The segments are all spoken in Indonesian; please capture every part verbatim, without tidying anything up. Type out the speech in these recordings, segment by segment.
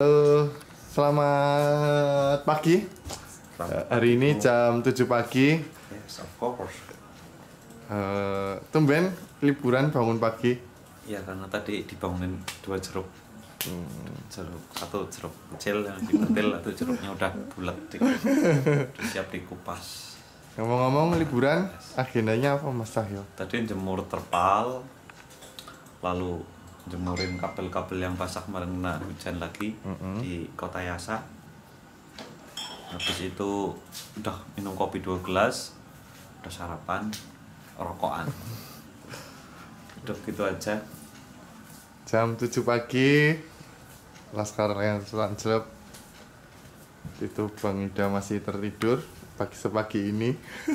Halo, selamat pagi. Selamat Hari ini jam tujuh pagi. Yes, of course. Uh, tumben liburan bangun pagi. Ya karena tadi dibangunin dua jeruk. Hmm. Jeruk satu jeruk kecil yang dipetil, atau jeruknya udah bulat, udah siap dikupas. Ngomong-ngomong liburan, agendanya apa Mas Cahyo? Tadi jemur terpal, lalu jemurin kabel-kabel yang basah kemarin kena hujan lagi mm-hmm. di Kota Yasa. Habis itu udah minum kopi dua gelas, udah sarapan, rokokan. Udah gitu aja. Jam tujuh pagi, Laskar yang Selanjlep. Itu Bang Ida masih tertidur pagi sepagi ini.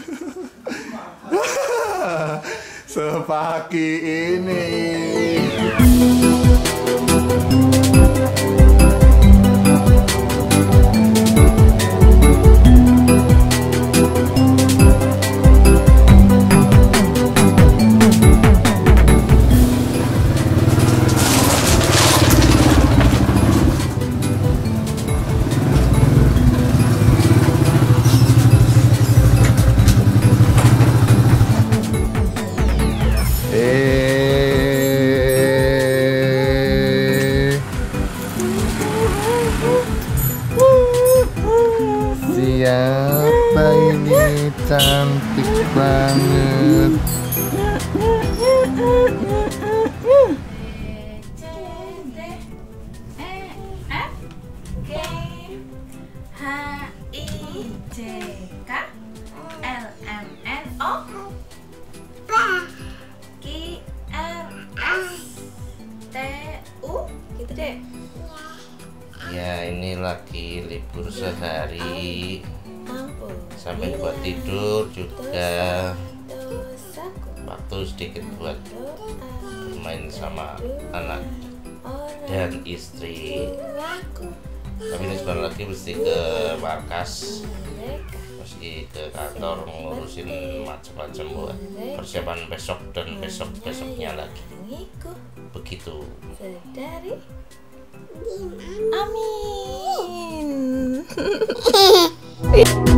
Sepagi ini. Siapa ini cantik banget. Gitu deh. Ya ini lagi libur sehari, sampai buat tidur juga, waktu sedikit buat bermain sama anak dan istri. Tapi ini sebentar lagi mesti ke markas, mesti ke kantor ngurusin macam-macam buat persiapan besok dan besok-besoknya lagi. Begitu. Amin.